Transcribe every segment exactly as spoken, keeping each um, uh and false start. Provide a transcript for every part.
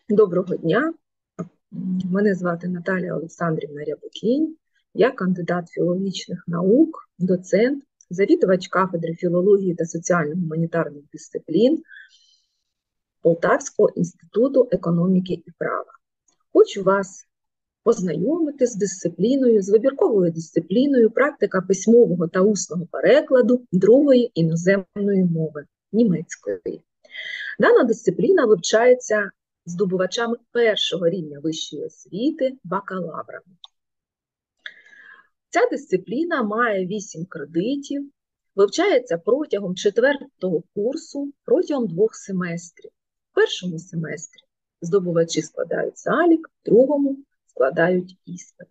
Доброго дня, мене звати Наталія Олександрівна Рябокінь, я кандидат філологічних наук, доцент, завідувач кафедри філології та соціально-гуманітарних дисциплін Полтавського інституту економіки і права. Хочу вас познайомити з дисципліною, з вибірковою дисципліною практика письмового та усного перекладу другої іноземної мови – німецької. Дана дисципліна вивчається здобувачами першого рівня вищої освіти бакалаврами. Ця дисципліна має вісім кредитів, вивчається протягом четвертого курсу, протягом двох семестрів. В першому семестрі здобувачі складають залік, в другому складають іспит.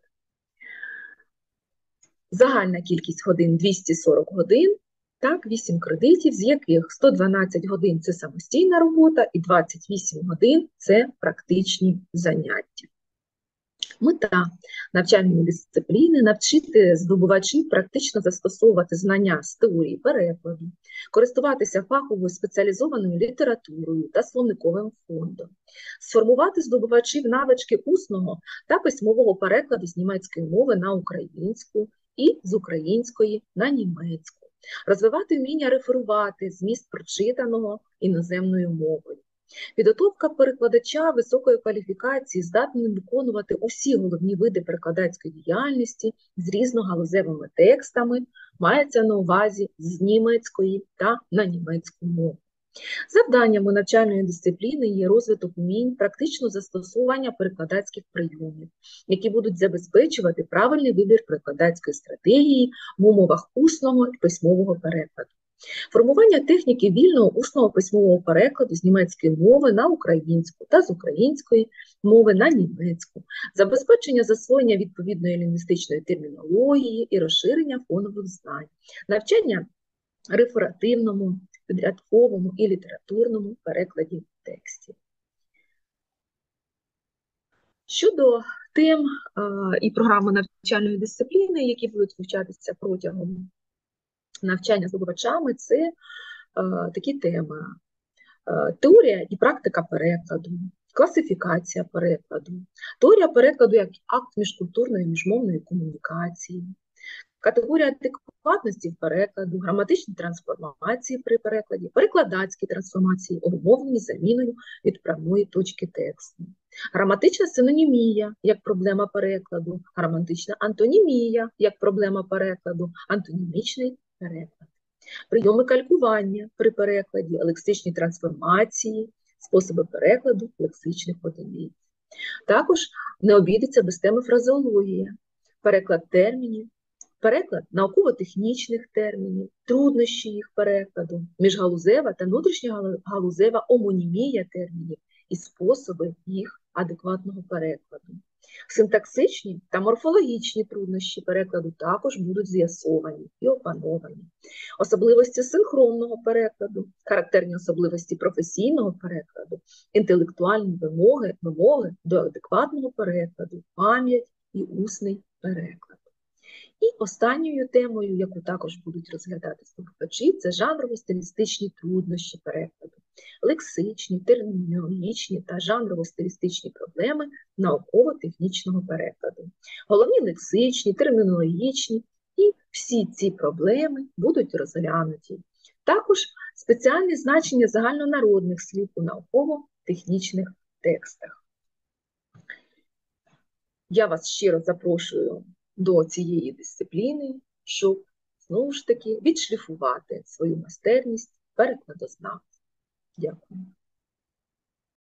Загальна кількість годин – двісті сорок годин. Так, вісім кредитів, з яких сто дванадцять годин – це самостійна робота і двадцять вісім годин – це практичні заняття. Мета навчальної дисципліни – навчити здобувачів практично застосовувати знання з теорії перекладу, користуватися фаховою спеціалізованою літературою та словниковим фондом, сформувати здобувачів навички усного та письмового перекладу з німецької мови на українську і з української на німецьку, розвивати вміння реферувати зміст прочитаного іноземною мовою. Підготовка перекладача високої кваліфікації здатним виконувати усі головні види перекладацької діяльності з різногалузевими текстами мається на увазі з німецької та на німецьку мову. Завданнями навчальної дисципліни є розвиток вмінь практичного застосування перекладацьких прийомів, які будуть забезпечувати правильний вибір перекладацької стратегії в умовах усного і письмового перекладу. Формування техніки вільного усного письмового перекладу з німецької мови на українську та з української мови на німецьку, забезпечення засвоєння відповідної лінгвістичної термінології і розширення фонових знань, навчання реферативному, підрядковому і літературному перекладі текстів. Щодо тем і програми навчальної дисципліни, які будуть вивчатися протягом навчання здобувачами, це е, такі теми: е, теорія і практика перекладу, класифікація перекладу, теорія перекладу як акт міжкультурної і міжмовної комунікації, категорія адекватності перекладу, граматичні трансформації при перекладі, перекладацькі трансформації, обумовлені заміною відправної точки тексту, граматична синонімія як проблема перекладу, граматична антонімія як проблема перекладу, антонімічний переклад, прийоми калькування при перекладі, лексичні трансформації, способи перекладу лексичних одиниць. Також не обійдеться без теми фразеологія, переклад термінів, переклад науково-технічних термінів, труднощі їх перекладу, міжгалузева та внутрішньогалузева омонімія термінів і способи їх адекватного перекладу. Синтаксичні та морфологічні труднощі перекладу також будуть з'ясовані і опановані. Особливості синхронного перекладу, характерні особливості професійного перекладу, інтелектуальні вимоги, вимоги до адекватного перекладу, пам'ять і усний переклад. І останньою темою, яку також будуть розглядати здобувачі, це жанрово-стилістичні труднощі перекладу, лексичні, термінологічні та жанрово-стилістичні проблеми науково-технічного перекладу. Головні лексичні, термінологічні і всі ці проблеми будуть розглянуті. Також спеціальні значення загальнонародних слів у науково-технічних текстах. Я вас щиро запрошую до цієї дисципліни, щоб, знову ж таки, відшліфувати свою майстерність перекладознавця. Дякую.